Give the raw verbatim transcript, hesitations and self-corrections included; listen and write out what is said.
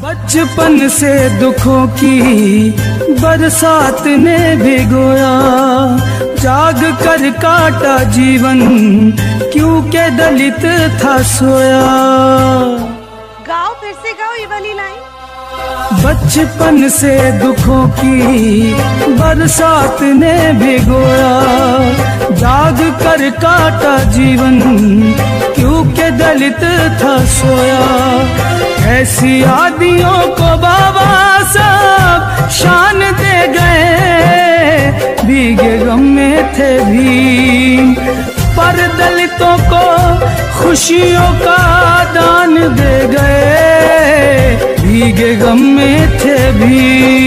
बचपन से दुखों की बरसात ने भिगोया, जाग कर काटा जीवन क्यों के दलित था सोया। गाओ, फिर से गाओ ये वाली लाइन। बचपन से दुखों की बरसात ने भिगोया, जाग कर काटा जीवन क्यों के दलित था सोया। ऐसी आदियों को बाबा साहब शान दे गए, भीगे गम में थे भीम, पर दलितों को खुशियों का दान दे गए, भीगे गम में थे भीम।